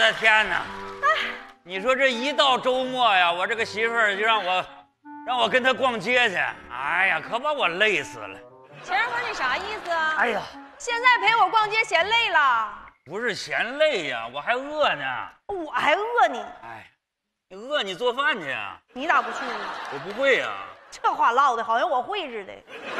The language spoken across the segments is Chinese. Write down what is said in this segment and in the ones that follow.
的天哪！你说这一到周末呀，我这个媳妇儿就让我跟她逛街去，哎呀，可把我累死了。 钱二哥，你啥意思啊？ 哎呀， 现在陪我逛街嫌累了？ 不是嫌累呀，我还饿呢。 我还饿你。 哎，你饿你做饭去呀？ 你咋不去呢？ 我不会呀。 这话唠的好像我会似的。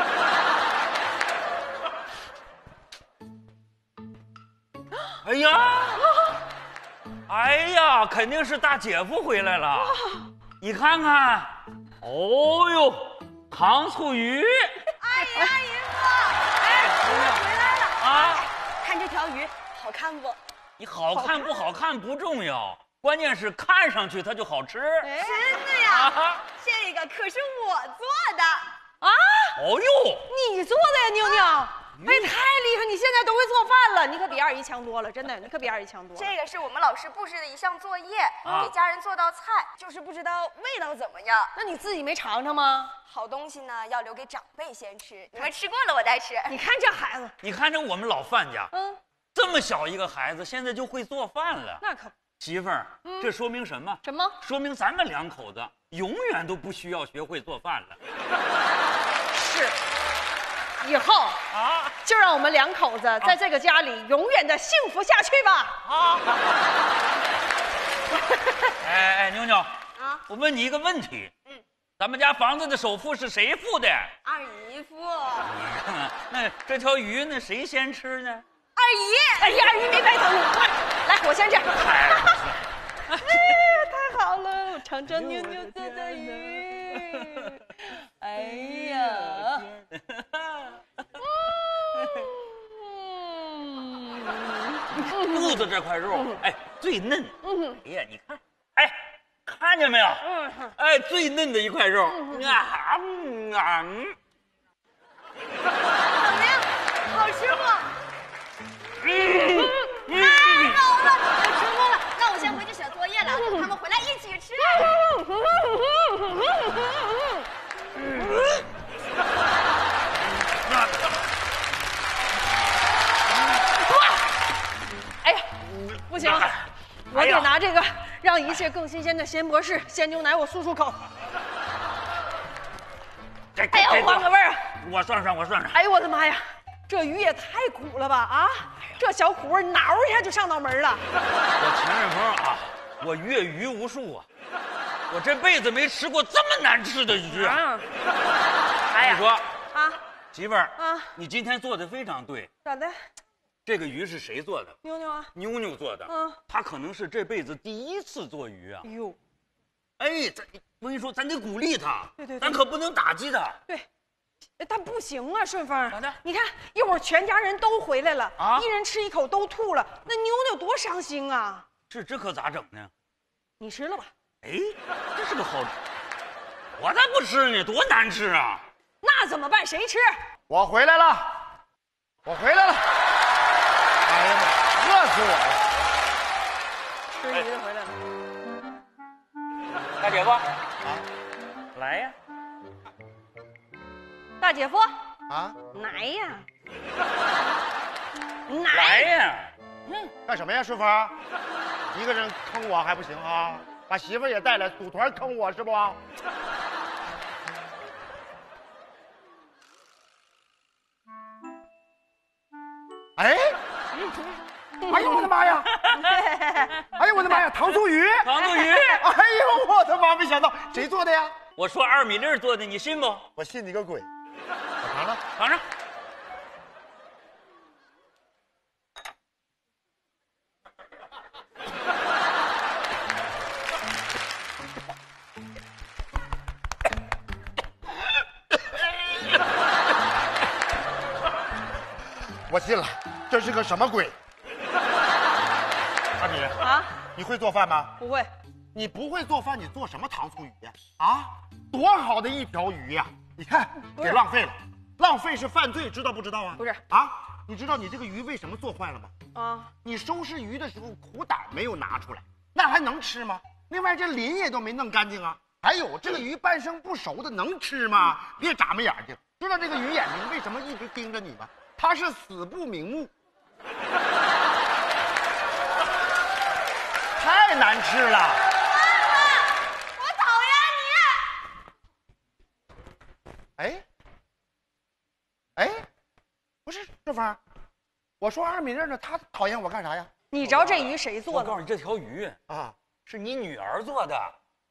哎呀，哎呀，肯定是大姐夫回来了。你看看，哦呦，糖醋鱼。 哎呀，姨夫，哎，你回来了啊！ 看这条鱼好看不？ 你好看不好看不重要，关键是看上去它就好吃。 真的呀？ 啊、 这个可是我做的啊！ 哦呦， 你做的呀，妞妞。哎，太厉害！你现在都会做饭了，你可比二姨强多了，真的，你可比二姨强多了。 这个是我们老师布置的一项作业，给家人做道菜，就是不知道味道怎么样。 那你自己没尝尝吗？ 好东西呢，要留给长辈先吃，你们吃过了我再吃。 你看这孩子， 你看着我们老范家，这么小一个孩子，现在就会做饭了。 那可媳妇儿，这说明什么？ 什么？ 说明咱们两口子永远都不需要学会做饭了。 是。以后啊，就让我们两口子在这个家里永远的幸福下去吧！ 啊！哎，妞妞啊，我问你一个问题，咱们家房子的首付是谁付的？ 二姨付。 那这条鱼呢，谁先吃呢？ 二姨。 哎呀，二姨没白等你，来，我先吃。哎呀，太好了，我尝尝妞妞做的鱼。哎呀。 肚子这块肉，哎，最嫩。哎呀，你看，哎，看见没有？哎，最嫩的一块肉。 怎么样？好吃不？太好了，我吃过了。那我先回去写作业了，他们回来一起吃。 哎呀，不行，我得拿这个让一切更新鲜的鲜博士鲜牛奶我漱漱口。哎呀，换个味儿。 我涮涮。 哎呦我的妈呀，这鱼也太苦了吧啊！这小苦味挠一下就上脑门了。 我秦顺峰啊，我阅鱼无数啊，我这辈子没吃过这么难吃的鱼啊！哎呀，你说啊，媳妇儿啊，你今天做的非常对。 咋的？ 这个鱼是谁做的？ 妞妞啊， 妞妞做的。她可能是这辈子第一次做鱼啊。 哟， 哎，我跟你说，咱得鼓励她。 对， 咱可不能打击她。 对，但不行啊，顺风。 咋的？ 你看一会儿全家人都回来了啊， 一人吃一口都吐了，那妞妞多伤心啊！ 这可咋整呢？ 你吃了吧？ 哎，这是个好，我才不吃呢，多难吃啊！ 那怎么办？谁吃？ 我回来了，我回来了。哎呀妈，饿死我了！ 吃鱼的回来了。 大姐夫啊，来呀！ 大姐夫啊， 来呀！ 来呀！ 干什么呀，顺风？一个人坑我还不行啊？把媳妇也带来，组团坑我是不？哎，哎呦我的妈呀！哎呦我的妈呀！糖醋鱼！ 糖醋鱼！ 哎呦我的妈！没想到谁做的呀？ 我说2米粒做的，你信不？ 我信你个鬼！我尝尝， 尝尝。 我信了，这是个什么鬼？阿米啊，你会做饭吗？ 不会。 你不会做饭，你做什么糖醋鱼呀？啊，多好的一条鱼呀！你看，给浪费了，浪费是犯罪，知道不知道啊？ 不是啊，你知道你这个鱼为什么做坏了吗？ 啊， 你收拾鱼的时候苦胆没有拿出来，那还能吃吗？另外这鳞也都没弄干净啊。还有这个鱼半生不熟的能吃吗？别眨巴眼睛，知道这个鱼眼睛为什么一直盯着你吗？它是死不瞑目。 太难吃了。 我讨厌你。哎，不是顺风，我说二米粒呢，他讨厌我干啥呀？ 你知道这鱼谁做的？ 我告诉你，这条鱼啊， 是你女儿做的。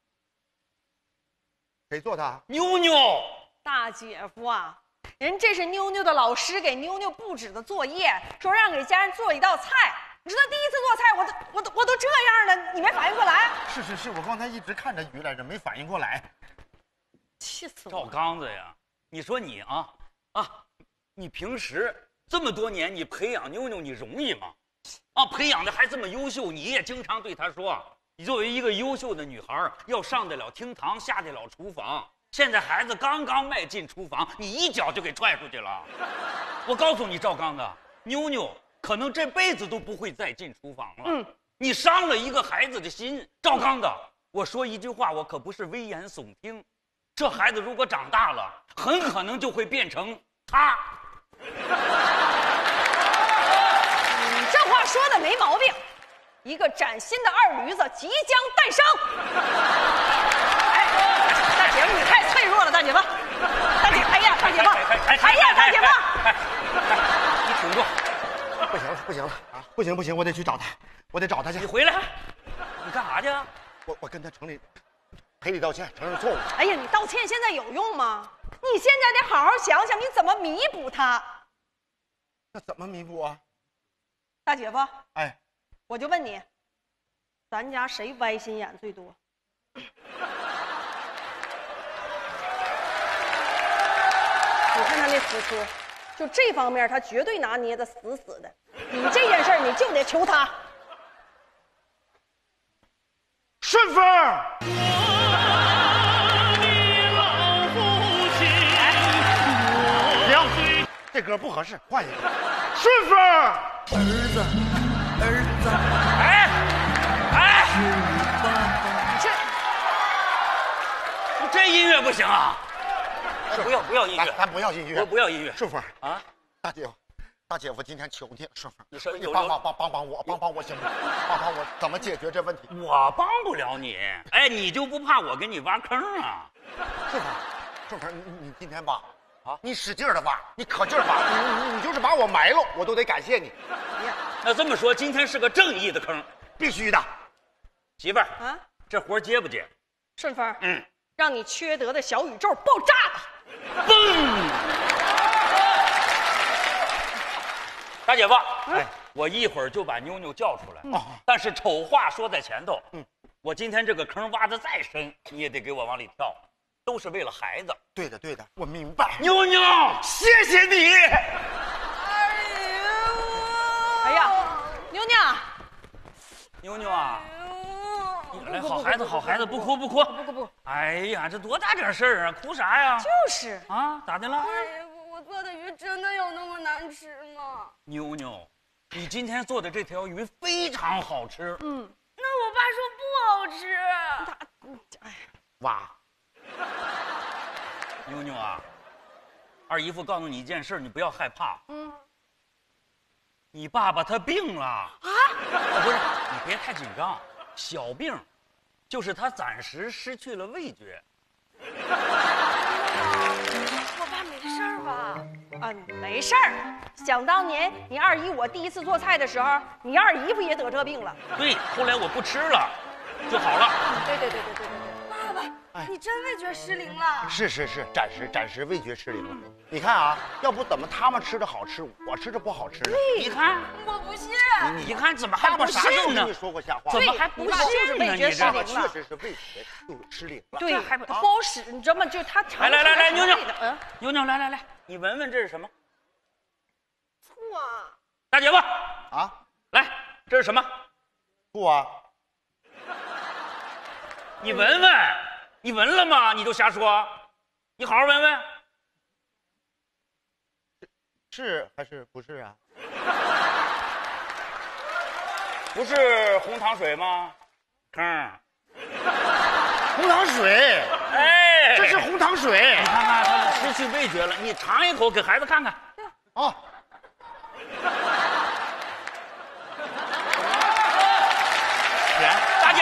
谁做的？ 妞妞。 大姐夫啊，人这是妞妞的老师给妞妞布置的作业，说让给家人做一道菜。你说他第一次做菜，我都这样了，你没反应过来？ 是，我刚才一直看着鱼来着，没反应过来。 气死我！ 赵刚子呀，你说你你平时这么多年，你培养妞妞，你容易吗？培养的还这么优秀，你也经常对她说，你作为一个优秀的女孩，要上得了厅堂，下得了厨房。现在孩子刚刚迈进厨房，你一脚就给踹出去了。我告诉你，赵刚子，妞妞可能这辈子都不会再进厨房了。你伤了一个孩子的心。赵刚子，我说一句话，我可不是危言耸听，这孩子如果长大了，很可能就会变成他。 你这话说的没毛病，一个崭新的二驴子即将诞生。大姐夫，你太脆弱了，大姐夫。大姐，哎呀，大姐夫，哎呀，大姐夫， 你挺住！ 不行了啊！不行，我得去找他，我得找他去。 你回来，你干啥去？ 我跟他赔礼道歉，承认错误。 哎呀，你道歉现在有用吗？你现在得好好想想，你怎么弥补他。 那怎么弥补啊？ 大姐夫， 哎， 我就问你，咱家谁歪心眼最多？你看他那死出，就这方面他绝对拿捏的死死的。你这件事你就得求他。 顺风。行，这歌不合适，换一个。顺风。 儿子，这音乐不行啊！不要音乐， 咱不要音乐， 我不要音乐。 顺风啊， 大姐夫，今天求你了，顺风， 你说你帮我行吗？帮我怎么解决这问题？ 我帮不了你，哎，你就不怕我给你挖坑啊？ 顺风，你今天挖你使劲的挖，你可劲儿挖，你就是把我埋了，我都得感谢你。 那这么说，今天是个正义的坑， 必须的。 媳妇儿啊，这活接不接？ 顺风，让你缺德的小宇宙爆炸吧！ 嘣！大姐夫，我一会儿就把妞妞叫出来。但是丑话说在前头，我今天这个坑挖得再深，你也得给我往里跳，都是为了孩子。 对的，我明白。 妞妞， 谢谢你。 哎呀，妞妞啊， 来，好孩子，不哭。 不。 哎呀，这多大点事儿啊，哭啥呀？ 就是啊，咋的了？ 我做的鱼真的有那么难吃吗？ 妞妞，你今天做的这条鱼非常好吃。 那我爸说不好吃。 哎呀， 哇， 妞妞啊，二姨夫告诉你一件事，你不要害怕。你爸爸他病了啊！不是，你别太紧张，小病，就是他暂时失去了味觉。 我爸没事儿吧？ 没事儿。想当年你二姨我第一次做菜的时候，你二姨夫也得这病了。 对，后来我不吃了，就好了。 对。 爸爸，你真味觉失灵了？ 是，暂时味觉失灵了。你看啊，要不怎么他们吃的好吃，我吃的不好吃？ 你看， 我不信。 你看怎么还不啥信呢？ 你说过瞎话？ 怎么还不信呢？你这确实是味觉就失灵了。 对，还不好使，你知道吗？就他来，妞妞，来，你闻闻这是什么？ 醋啊！ 大姐夫啊， 来，这是什么？ 醋啊！ 你闻闻，你闻了吗？你就瞎说，你好好闻闻。 是还是不是啊？ 不是红糖水吗？坑。 红糖水， 哎， 这是红糖水。 你看看，他失去味觉了，你尝一口给孩子看看。 啊。 甜，大姐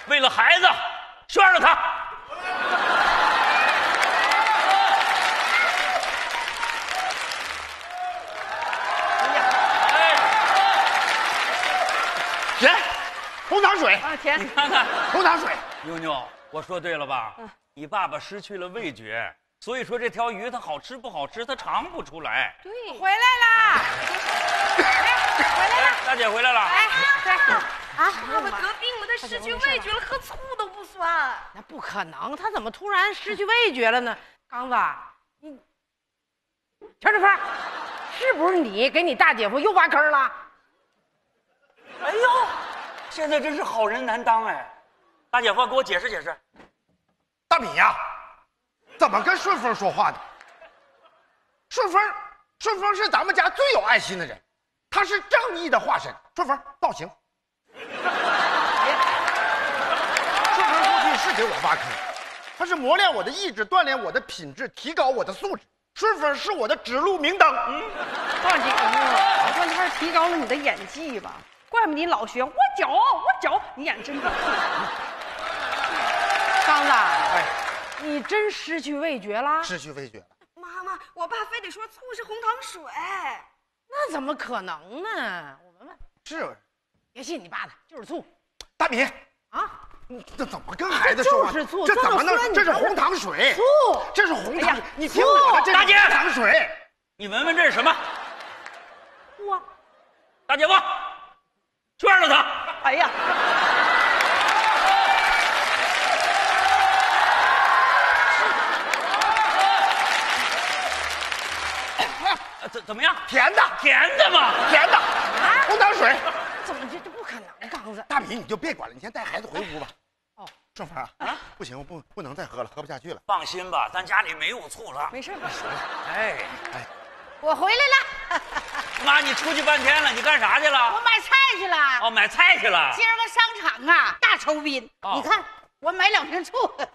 为了孩子，圈了他。 甜，红糖水啊，甜， 你看看， 红糖水。 妞妞，我说对了吧？你爸爸失去了味觉，所以说这条鱼它好吃不好吃，它尝不出来。 对， 回来啦！回来啦！ 大姐回来了。 哎，啊，爸爸得病了，他失去味觉了，喝醋都不酸。 那不可能，他怎么突然失去味觉了呢？刚子，你陈志芬，是不是你给你大姐夫又挖坑了？ 哎呦，现在真是好人难当哎！大姐夫，给我解释解释。 大米呀，怎么跟顺风说话的？顺风是咱们家最有爱心的人，他是正义的化身。顺风道行。顺风过去是给我挖坑，他是磨练我的意志，锻炼我的品质，提高我的素质。顺风是我的指路明灯。 大姐夫，关键是提高了你的演技吧？怪不得你老学我脚，你演真不错。刚子， 哎， 你真失去味觉了？ 失去味觉了。 妈妈，我爸非得说醋是红糖水。 那怎么可能呢？我闻闻， 是， 别信你爸的，就是醋。 大米啊， 这怎么跟孩子说话？ 就是醋， 这怎么能？这是红糖水。醋，这是红糖水。你听我的，这是红糖水。 你闻闻这是什么？ 醋啊！ 大姐夫，圈了他！ 哎呀！ 怎么样？ 甜的， 甜的吗？ 甜的，红糖水。 怎么这不可能？刚子， 大米你就别管了，你先带孩子回屋吧。 哦， 顺风啊，不行，我不能再喝了，喝不下去了。 放心吧，咱家里没有醋了。 没事。 哎， 我回来了。 妈，你出去半天了，你干啥去我了？ 买菜去了。 哦，买菜去了。 今儿个商场啊，大酬宾。 哦你看，我买2瓶醋。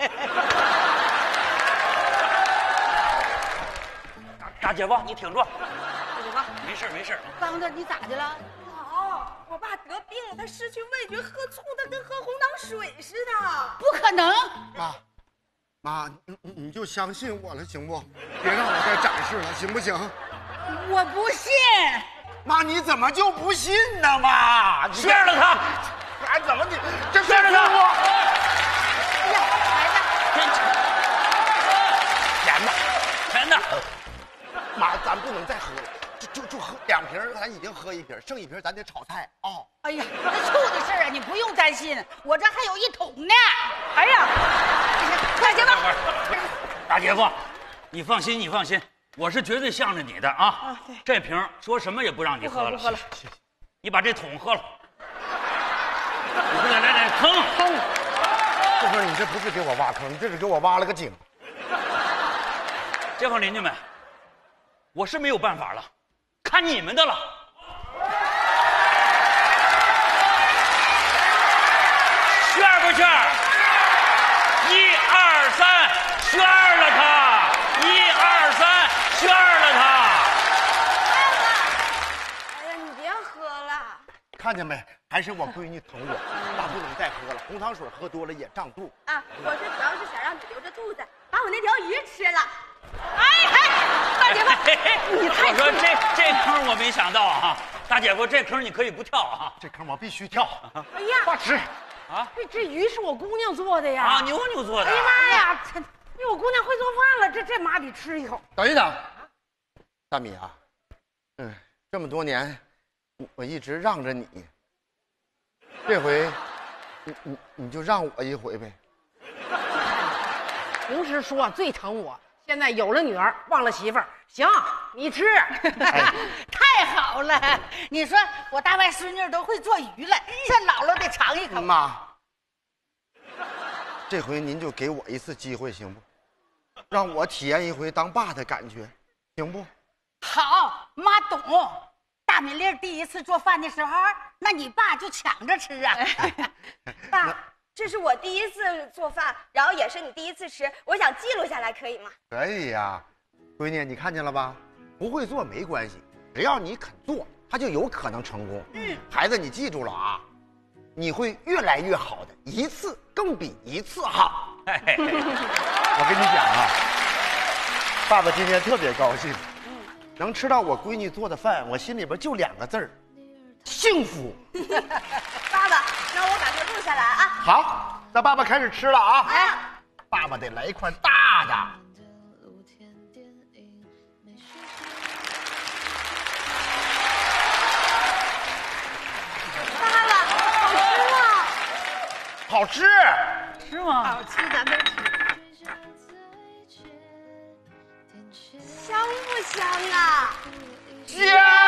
大姐夫，你挺住。 大姐夫， 没事没事。 刚子，你咋的了？ 我爸得病了，他失去味觉，喝醋他跟喝红糖水似的。 不可能！ 妈，你就相信我了，行不？别让我再展示了，行不行？ 我不信。 妈，你怎么就不信呢？妈， 圈了他！ 哎，怎么你这圈了他！ 哎呀，孩子， 甜的， 甜的。 妈，咱不能再喝了，就喝2瓶，咱已经喝1瓶，剩1瓶咱得炒菜啊。 哎呀，那醋的事儿啊，你不用担心，我这还有1桶呢。 哎呀， 大姐夫， 大姐夫，你放心，你放心，我是绝对向着你的啊。这瓶说什么也不让你喝了。 不喝了。 你把这桶喝了。你来坑。 这不是你这不是给我挖坑，你这是给我挖了个井。 街坊邻居们，我是没有办法了，看你们的了。圈不圈？1、2、3，圈了他！1、2、3，圈了他！ 哎呀，你别喝了。 看见没？还是我闺女疼我，妈不能再喝了，红糖水喝多了也胀肚。 啊，我是主要是想让你留着肚子，把我那条鱼吃了。 大姐夫， 我说这坑我没想到啊，大姐夫这坑你可以不跳啊， 这坑我必须跳。 哎呀， 花痴啊！ 这鱼是我姑娘做的呀！ 啊，妞做的。 哎呀妈呀，我姑娘会做饭了，这妈得吃一口。 等一等，大米啊，这么多年，我一直让着你，这回，你就让我一回呗。 平时说最疼我，现在有了女儿，忘了媳妇儿。行，你吃。 太好了！你说我大外孙女都会做鱼了，这姥姥得尝一口。 妈，这回您就给我一次机会，行不？让我体验一回当爸的感觉，行不？ 好，妈懂。大美丽第一次做饭的时候，那你爸就抢着吃啊。 爸，这是我第1次做饭，然后也是你第1次吃，我想记录下来，可以吗？ 可以呀，闺女，你看见了吧？不会做没关系，只要你肯做，它就有可能成功。孩子，你记住了啊！ 你会越来越好的，一次更比一次好。我跟你讲啊，爸爸今天特别高兴，能吃到我闺女做的饭，我心里边就2个字儿：幸福。 爸爸，那我把这录下来啊。 好，那爸爸开始吃了啊。 哎， 爸爸得来一块大的。 爸爸，好吃吗？ 好吃， 是吗？ 好吃，咱们吃。 香不香啊？ 香。